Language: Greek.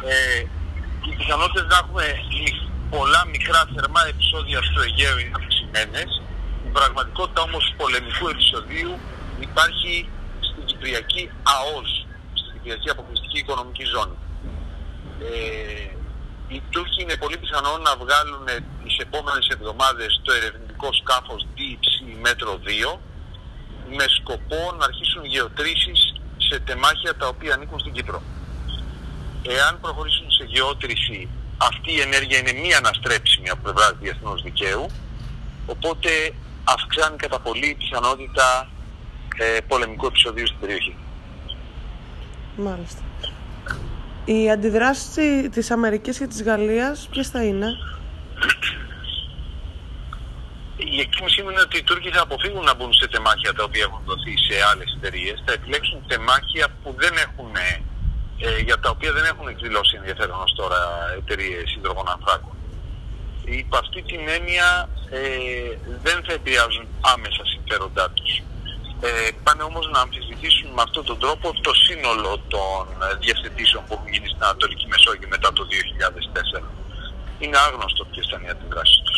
Οι πιθανότητες να έχουμε πολλά μικρά θερμά επεισόδια στο Αιγαίο είναι αυξημένες. Η πραγματικότητα όμως πολεμικού επεισοδίου υπάρχει στην Κυπριακή ΑΟΣ, στην Κυπριακή Αποκλειστική Οικονομική Ζώνη. Οι Τούρκοι είναι πολύ πιθανόν να βγάλουν τις επόμενες εβδομάδες το ερευνητικό σκάφος Deep Sea Metro 2 με σκοπό να αρχίσουν γεωτρήσεις σε τεμάχια τα οποία ανήκουν στην Κύπρο. Εάν προχωρήσουν σε γεώτρηση, αυτή η ενέργεια είναι μη αναστρέψιμη από πλευράς διεθνούς δικαίου, οπότε αυξάνει κατά πολύ η πιθανότητα πολεμικού επεισοδίου στην περιοχή. Μάλιστα. Οι αντιδράσεις της Αμερικής και της Γαλλίας ποιες θα είναι? Η εκτίμησή μου είναι ότι οι Τούρκοι θα αποφύγουν να μπουν σε τεμάχια τα οποία έχουν δοθεί σε άλλες εταιρείες. Θα επιλέξουν τεμάχια που δεν έχουν, για τα οποία δεν έχουν εκδηλώσει ενδιαφέρον ως τώρα εταιρείες υδρογονανθράκων. Υπό αυτή την έννοια δεν θα επηρεάζουν άμεσα συμφέροντά τους. Πάνε όμως να αμφισβητήσουν με αυτόν τον τρόπο το σύνολο των διευθετήσεων που έχουν γίνει στην Ανατολική Μεσόγειο μετά το 2004. Είναι άγνωστο ποιες ήταν οι αντιδράσεις τους.